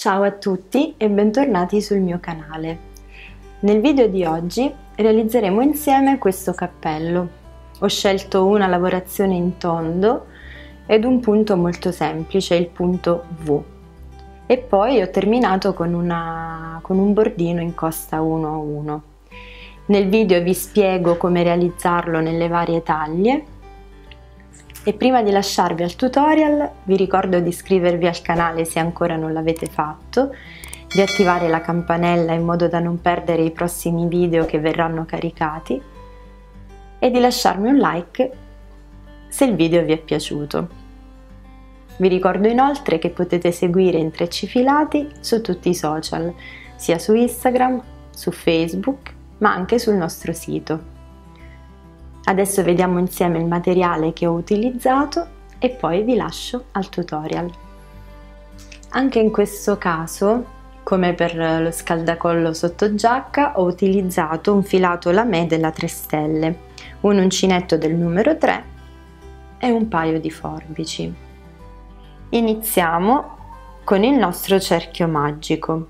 Ciao a tutti e bentornati sul mio canale. Nel video di oggi realizzeremo insieme questo cappello. Ho scelto una lavorazione in tondo ed un punto molto semplice, il punto V. E poi ho terminato con un bordino in costa 1 a 1. Nel video vi spiego come realizzarlo nelle varie taglie. E prima di lasciarvi al tutorial vi ricordo di iscrivervi al canale se ancora non l'avete fatto, di attivare la campanella in modo da non perdere i prossimi video che verranno caricati e di lasciarmi un like se il video vi è piaciuto. Vi ricordo inoltre che potete seguire Intrecci Filati su tutti i social, sia su Instagram, su Facebook, ma anche sul nostro sito. Adesso vediamo insieme il materiale che ho utilizzato e poi vi lascio al tutorial. Anche in questo caso, come per lo scaldacollo sotto giacca, ho utilizzato un filato lamé della 3 stelle, un uncinetto del numero 3 e un paio di forbici. Iniziamo con il nostro cerchio magico.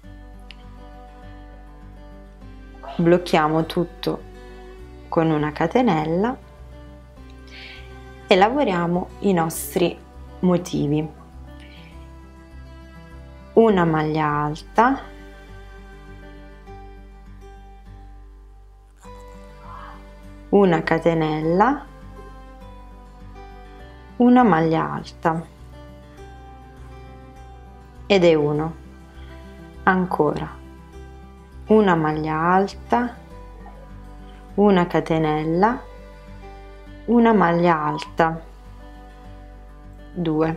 Blocchiamo tutto con una catenella e lavoriamo i nostri motivi. Una maglia alta, una catenella, una maglia alta ed è uno. Ancora una maglia alta, una catenella, una maglia alta, 2,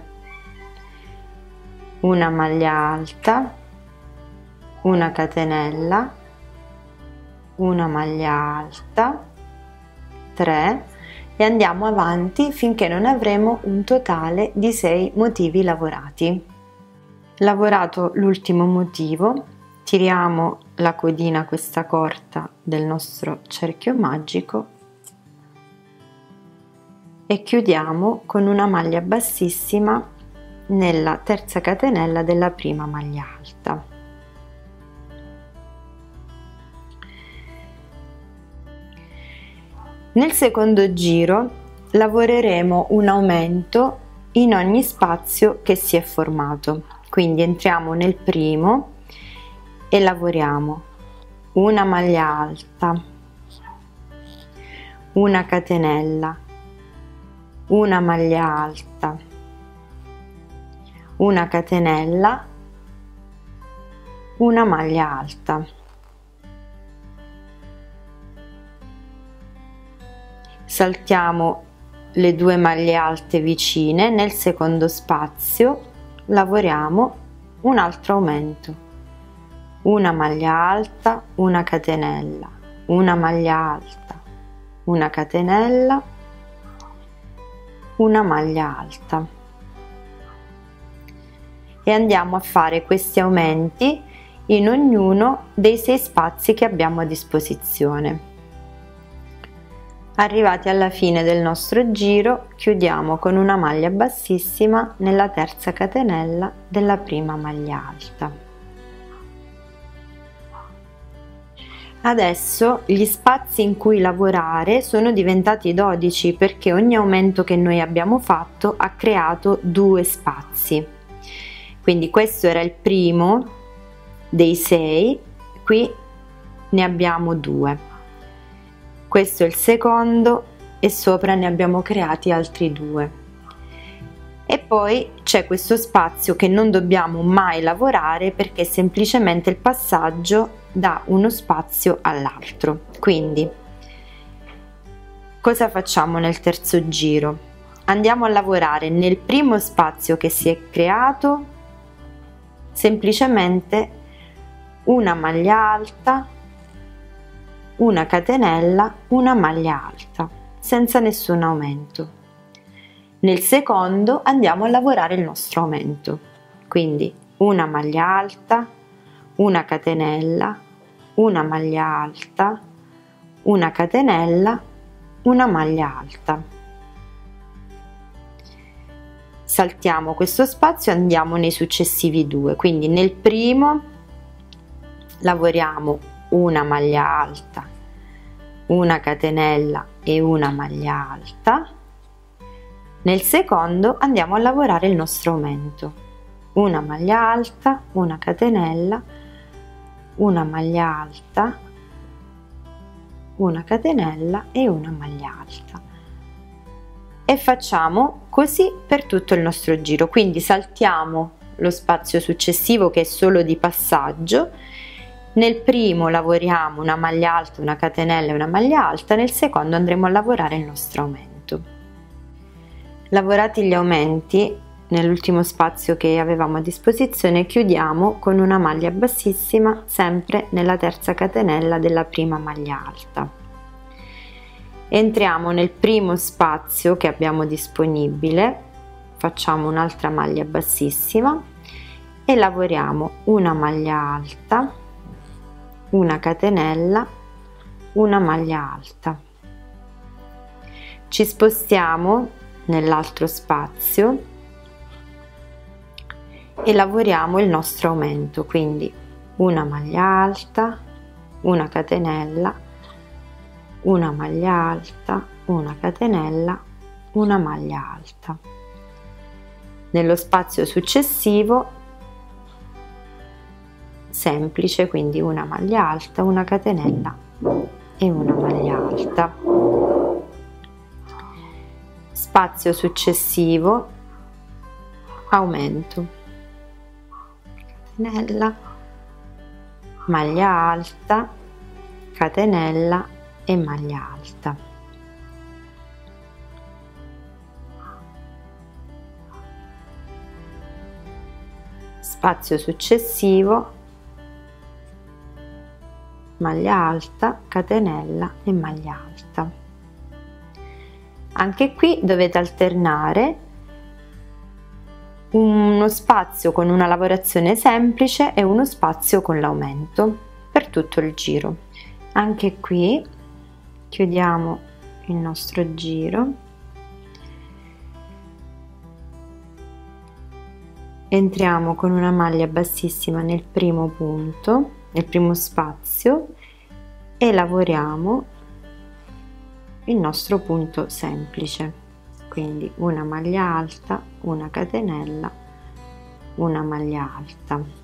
una maglia alta, una catenella, una maglia alta, 3 e andiamo avanti finché non avremo un totale di 6 motivi lavorati. Lavorato l'ultimo motivo, tiriamo la codina questa corta del nostro cerchio magico e chiudiamo con una maglia bassissima nella terza catenella della prima maglia alta. Nel secondo giro lavoreremo un aumento in ogni spazio che si è formato, quindi entriamo nel primo e lavoriamo una maglia alta, una catenella, una maglia alta, una catenella, una maglia alta. Saltiamo le 2 maglie alte vicine, nel secondo spazio lavoriamo un altro aumento. Una maglia alta, una catenella, una maglia alta, una catenella, una maglia alta e andiamo a fare questi aumenti in ognuno dei 6 spazi che abbiamo a disposizione. Arrivati alla fine del nostro giro, chiudiamo con una maglia bassissima nella terza catenella della prima maglia alta. Adesso gli spazi in cui lavorare sono diventati 12 perché ogni aumento che noi abbiamo fatto ha creato 2 spazi. Quindi questo era il primo dei 6, qui ne abbiamo 2. Questo è il secondo e sopra ne abbiamo creati altri 2. E poi c'è questo spazio che non dobbiamo mai lavorare perché è semplicemente il passaggio da uno spazio all'altro. Quindi cosa facciamo nel terzo giro? Andiamo a lavorare nel primo spazio che si è creato semplicemente una maglia alta, una catenella, una maglia alta senza nessun aumento. Nel secondo andiamo a lavorare il nostro aumento, quindi una maglia alta, una catenella, una maglia alta, una catenella, una maglia alta. saltiamo questo spazio e andiamo nei successivi due. Quindi nel primo lavoriamo una maglia alta, una catenella e una maglia alta. Nel secondo andiamo a lavorare il nostro aumento, una maglia alta, una catenella, una maglia alta, una catenella e una maglia alta, e facciamo così per tutto il nostro giro. Quindi saltiamo lo spazio successivo che è solo di passaggio. Nel primo lavoriamo una maglia alta, una catenella e una maglia alta, nel secondo andremo a lavorare il nostro aumento. Lavorati gli aumenti, nell'ultimo spazio che avevamo a disposizione chiudiamo con una maglia bassissima sempre nella terza catenella della prima maglia alta. Entriamo nel primo spazio che abbiamo disponibile, facciamo un'altra maglia bassissima e lavoriamo una maglia alta, una catenella, una maglia alta. Ci spostiamo nell'altro spazio e lavoriamo il nostro aumento, quindi una maglia alta, una catenella, una maglia alta, una catenella, una maglia alta. Nello spazio successivo semplice, quindi una maglia alta, una catenella e una maglia alta. Spazio successivo aumento, catenella, maglia alta, catenella e maglia alta. Spazio successivo maglia alta, catenella e maglia alta. Anche qui dovete alternare uno spazio con una lavorazione semplice e uno spazio con l'aumento per tutto il giro. Anche qui chiudiamo il nostro giro, entriamo con una maglia bassissima nel primo punto, nel primo spazio, e lavoriamo il nostro punto semplice, quindi una maglia alta, una catenella, una maglia alta.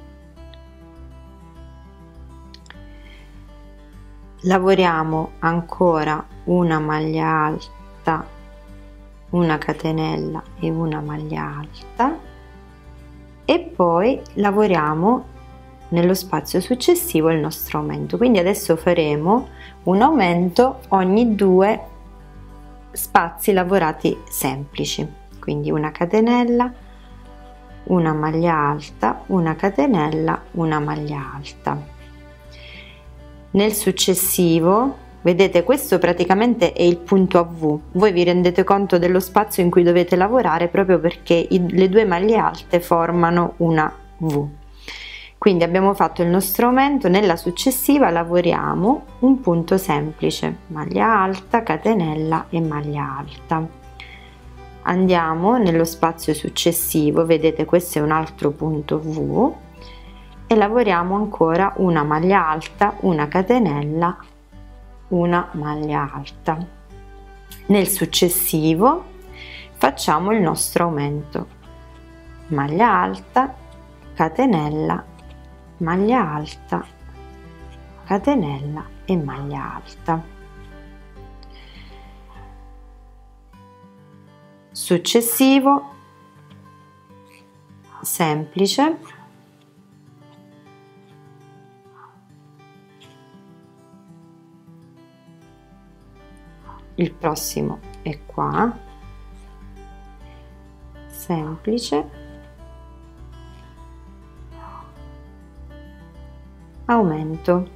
Lavoriamo ancora una maglia alta, una catenella e una maglia alta, e poi lavoriamo nello spazio successivo il nostro aumento. Quindi adesso faremo un aumento ogni due spazi lavorati semplici, quindi una catenella, una maglia alta, una catenella, una maglia alta. Nel successivo, vedete, questo praticamente è il punto a V. Voi vi rendete conto dello spazio in cui dovete lavorare proprio perché le due maglie alte formano una V. Quindi abbiamo fatto il nostro aumento, nella successiva lavoriamo un punto semplice, maglia alta, catenella e maglia alta. Andiamo nello spazio successivo, vedete questo è un altro punto V, e lavoriamo ancora una maglia alta, una catenella, una maglia alta. Nel successivo facciamo il nostro aumento, maglia alta, catenella, maglia alta, catenella e maglia alta. Successivo semplice, il prossimo è qua, semplice, aumento.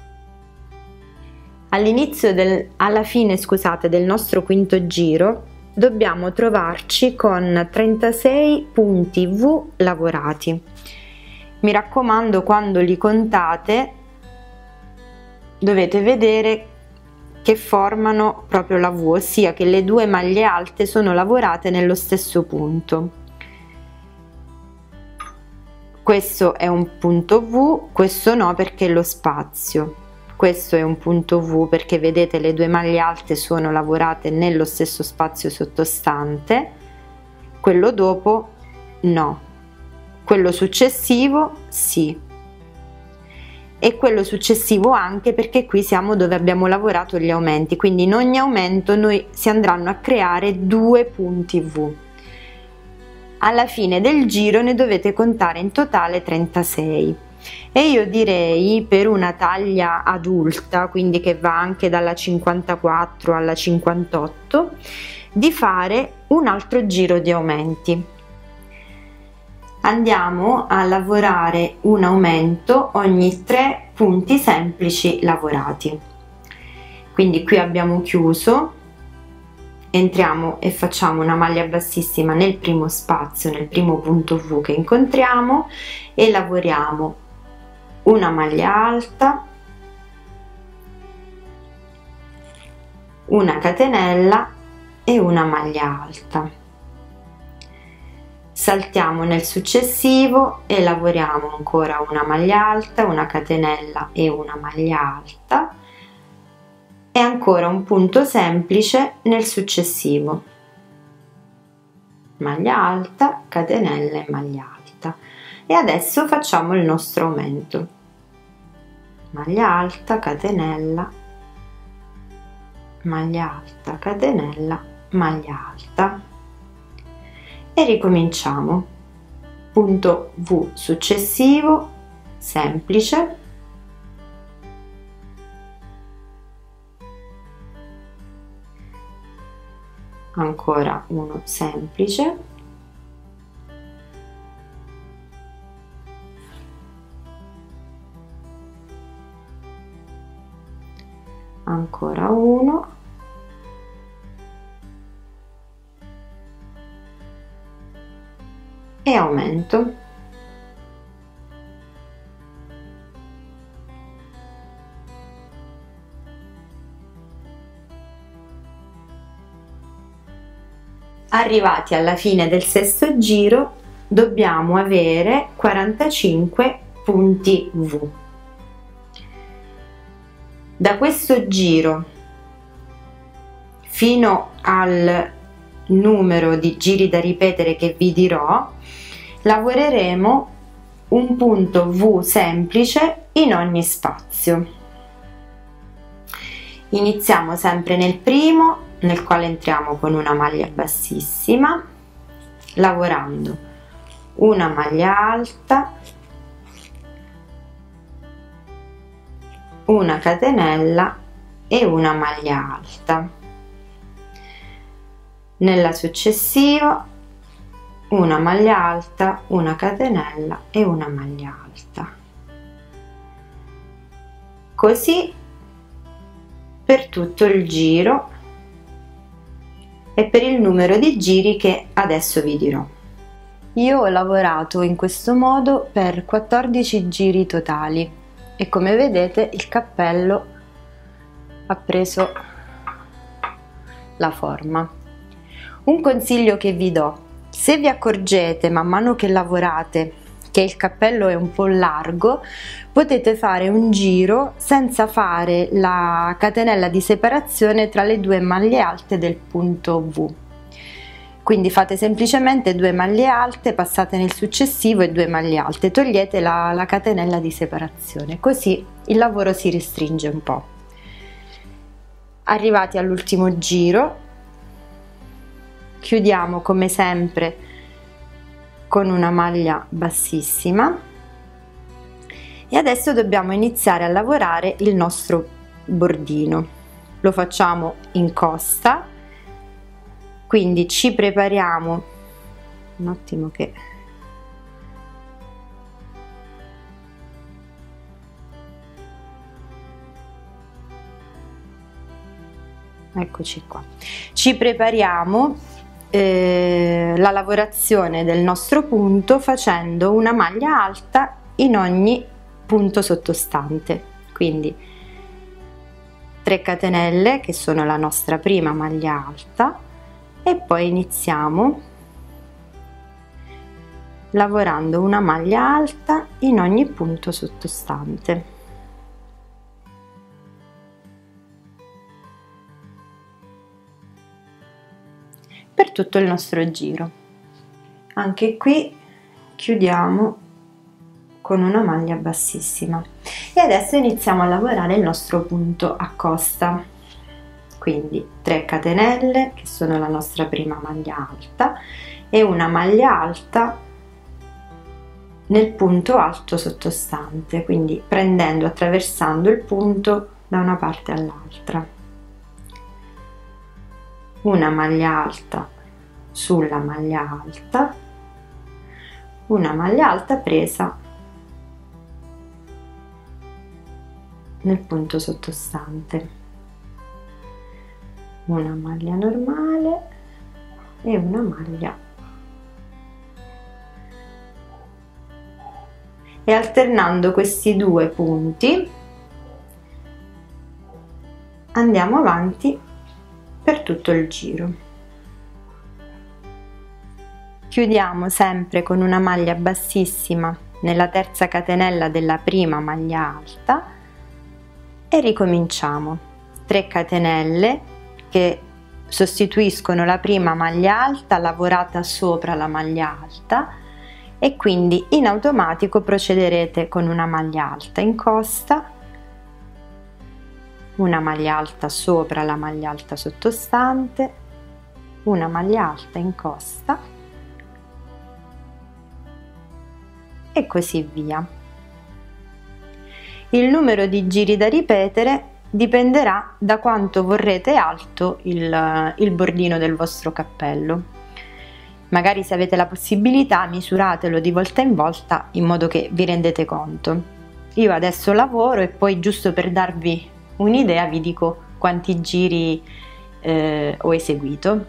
Alla fine, scusate, del nostro quinto giro dobbiamo trovarci con 36 punti V lavorati. Mi raccomando, quando li contate dovete vedere che formano proprio la V, ossia che le due maglie alte sono lavorate nello stesso punto. Questo è un punto V, questo no perché è lo spazio. Questo è un punto V perché vedete le due maglie alte sono lavorate nello stesso spazio sottostante. Quello dopo no. Quello successivo sì. E quello successivo anche, perché qui siamo dove abbiamo lavorato gli aumenti, quindi in ogni aumento noi si andranno a creare due punti V. Alla fine del giro ne dovete contare in totale 36 e io direi, per una taglia adulta, quindi che va anche dalla 54 alla 58, di fare un altro giro di aumenti. Andiamo a lavorare un aumento ogni 3 punti semplici lavorati. Quindi qui abbiamo chiuso, entriamo e facciamo una maglia bassissima nel primo spazio, nel primo punto V che incontriamo, e lavoriamo una maglia alta, una catenella e una maglia alta. Saltiamo nel successivo e lavoriamo ancora una maglia alta, una catenella e una maglia alta, e ancora un punto semplice nel successivo, maglia alta, catenella e maglia alta. E adesso facciamo il nostro aumento, maglia alta, catenella, maglia alta, catenella, maglia alta, e ricominciamo. Punto V successivo semplice, ancora uno semplice, ancora uno, e aumento. Arrivati alla fine del sesto giro dobbiamo avere 45 punti V. Da questo giro fino al numero di giri da ripetere che vi dirò, lavoreremo un punto V semplice in ogni spazio. Iniziamo sempre nel primo, nel quale entriamo con una maglia bassissima, lavorando una maglia alta, una catenella e una maglia alta. Nella successiva una maglia alta, una catenella e una maglia alta. Così per tutto il giro e per il numero di giri che adesso vi dirò. Io ho lavorato in questo modo per 14 giri totali e come vedete il cappello ha preso la forma. Un consiglio che vi do: se vi accorgete man mano che lavorate che il cappello è un po' largo, potete fare un giro senza fare la catenella di separazione tra le due maglie alte del punto V. Quindi fate semplicemente 2 maglie alte, passate nel successivo e 2 maglie alte, togliete la catenella di separazione, così il lavoro si restringe un po'. Arrivati all'ultimo giro, chiudiamo come sempre con una maglia bassissima e adesso dobbiamo iniziare a lavorare il nostro bordino. Lo facciamo in costa, quindi ci prepariamo un attimo che eccoci qua. Ci prepariamo la lavorazione del nostro punto facendo una maglia alta in ogni punto sottostante, quindi 3 catenelle che sono la nostra prima maglia alta e poi iniziamo lavorando una maglia alta in ogni punto sottostante. Per tutto il nostro giro. Anche qui chiudiamo con una maglia bassissima e adesso iniziamo a lavorare il nostro punto a costa, quindi 3 catenelle che sono la nostra prima maglia alta e una maglia alta nel punto alto sottostante, quindi prendendo, attraversando il punto da una parte all'altra, una maglia alta sulla maglia alta, una maglia alta presa nel punto sottostante, una maglia normale e una maglia, e alternando questi due punti andiamo avanti per tutto il giro. Chiudiamo sempre con una maglia bassissima nella terza catenella della prima maglia alta e ricominciamo. 3 catenelle che sostituiscono la prima maglia alta lavorata sopra la maglia alta e quindi in automatico procederete con una maglia alta in costa, una maglia alta sopra la maglia alta sottostante, una maglia alta in costa e così via. Il numero di giri da ripetere dipenderà da quanto vorrete alto il bordino del vostro cappello. Magari, se avete la possibilità, misuratelo di volta in volta in modo che vi rendete conto. Io adesso lavoro e poi, giusto per darvi un'idea, vi dico quanti giri ho eseguito.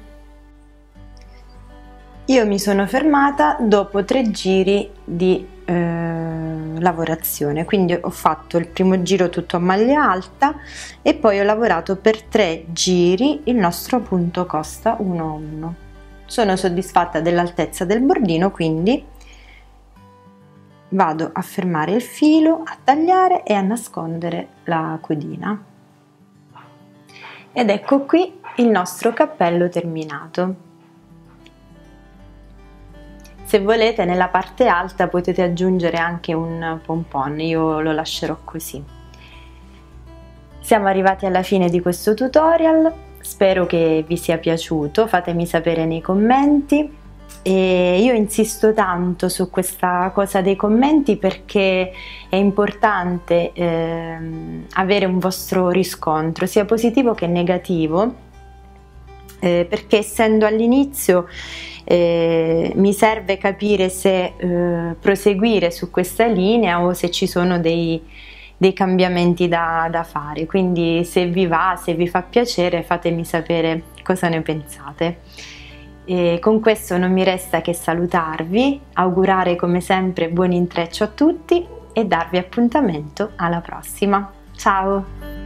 Io mi sono fermata dopo 3 giri di lavorazione, quindi ho fatto il primo giro tutto a maglia alta e poi ho lavorato per 3 giri il nostro punto costa 1 a 1. Sono soddisfatta dell'altezza del bordino, quindi vado a fermare il filo, a tagliare e a nascondere la codina. Ed ecco qui il nostro cappello terminato. Se volete, nella parte alta potete aggiungere anche un pompon, io lo lascerò così. Siamo arrivati alla fine di questo tutorial, spero che vi sia piaciuto, fatemi sapere nei commenti. E io insisto tanto su questa cosa dei commenti perché è importante avere un vostro riscontro, sia positivo che negativo, perché essendo all'inizio mi serve capire se proseguire su questa linea o se ci sono dei cambiamenti da fare. Quindi se vi va, se vi fa piacere, fatemi sapere cosa ne pensate. E con questo non mi resta che salutarvi, augurare come sempre buon intreccio a tutti e darvi appuntamento alla prossima. Ciao!